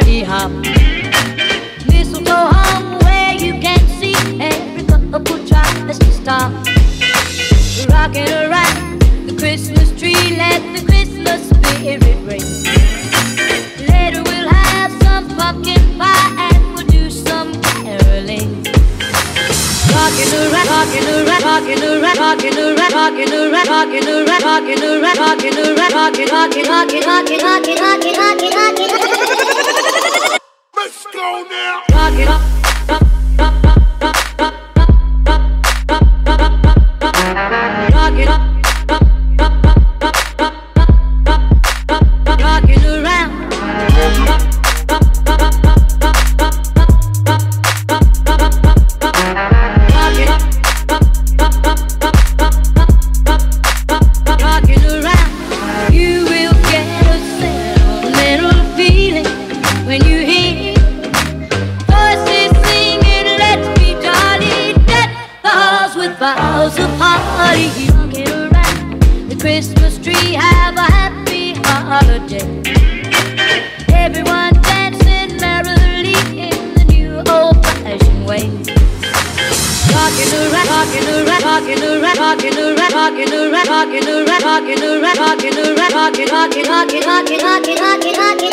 holly hop. Mistletoe hung where you can see every couple tries to stop. Rocking around the Christmas tree, let the Christmas spirit ring. Later we'll have some pumpkin pie and we'll do some caroling. Rocking around, rocking around, rocking around, rocking around, rocking around, rocking around, rocking around, rocking around, rocking, rocking, rocking, rocking, rocking, rocking, rocking, rocking. Let's go now. Rocking up, up, up, up, up, up, up, up, up, up, rocking up, up, up, up, up, up, up, up, up, rocking around. Boughs of holly, rocking around the Christmas tree, have a happy holiday. Everyone dancing merrily in the new old-fashioned way. Rocking around, rocking around, rocking around, rocking around, rocking around, rocking around, rocking around, rocking around, rocking, rocking, rocking, rocking, rocking, rocking, rocking.